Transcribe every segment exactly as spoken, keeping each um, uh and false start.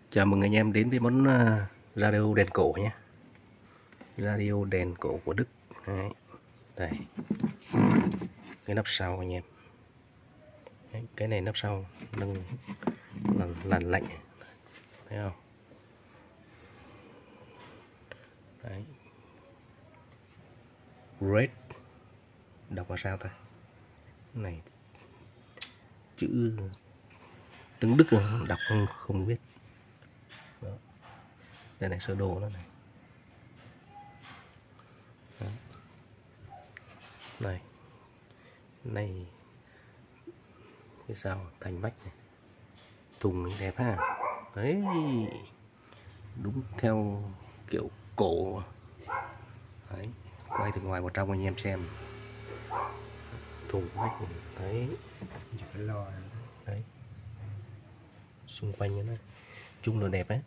Chào mừng anh em đến với món uh, radio đèn cổ nhé. Radio đèn cổ của Đức. Đấy. Đây. Cái nắp sau anh em. Đấy. Cái này nắp sau nâng làn, làn lạnh. Thấy không? Đấy. Red. Đọc là sao ta? Này chữ tiếng Đức đọc không, không biết. Đó. Đây này sơ đồ nó này. Đó. Này này cái sao thành vách này, thùng đẹp ha. Đấy, đúng theo kiểu cổ. Đấy, quay từ ngoài vào trong anh em xem. Thùng vách này. Đấy, đấy, xung quanh nó chung là đẹp ấy.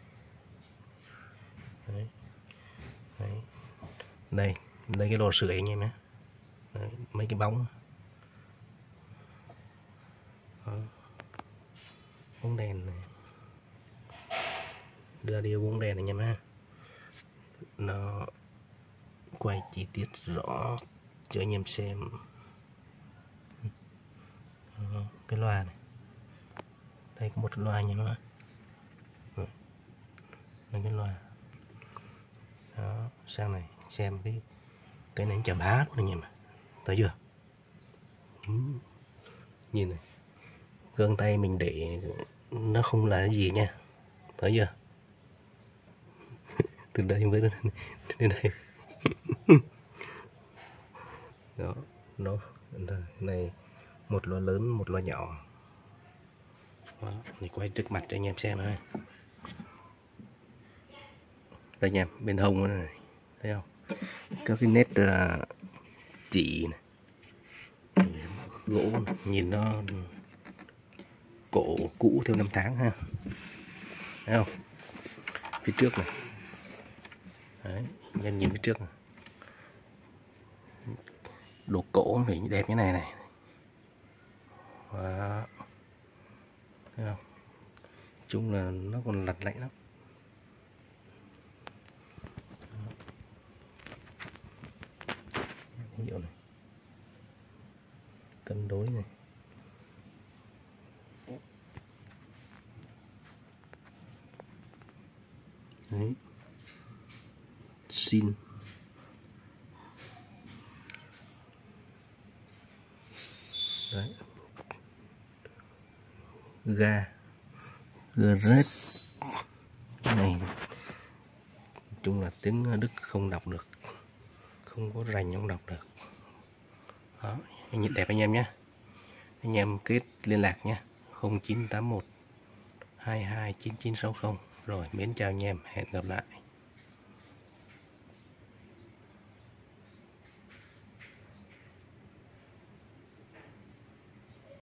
Đấy. Đấy. Đây, đây cái lò sưởi anh em nhé. Đấy, mấy cái bóng. Đó. Bóng đèn này. Radio bóng đèn này anh em ha. Nó quay chi tiết rõ cho anh em xem. Đó, cái loa này. Đây có một loa anh em ha. Đây cái loa. Đó, sang này xem cái cái này chà bá luôn anh em ạ. Thấy chưa? Ừ. Nhìn này, gương tay mình để nó không là cái gì nha. Thấy chưa? Từ đây với đến đây. Đó, nó này một loa lớn, một loa nhỏ. Đó, mình quay trước mặt cho anh em xem thôi. Đây anh em, bên hông này, thấy không? Các cái nét uh, chỉ này. Gỗ nhìn nó cổ cũ theo năm tháng ha. Thấy không? Phía trước này. Đấy, nhân nhìn phía trước này. Đồ cổ phải đẹp như này này. Đó. Thấy không? Chung là nó còn lặt lạnh lắm. Hiệu này. Cân đối này. Đấy. Xin. Đấy. Ga. Gret. Này. Chung là tiếng Đức không đọc được. Không có rành không đọc được. Đó, nhìn đẹp anh em nhé. Anh em kết liên lạc nhé. không chín tám một hai hai chín chín sáu không. Rồi, mến chào anh em, hẹn gặp lại.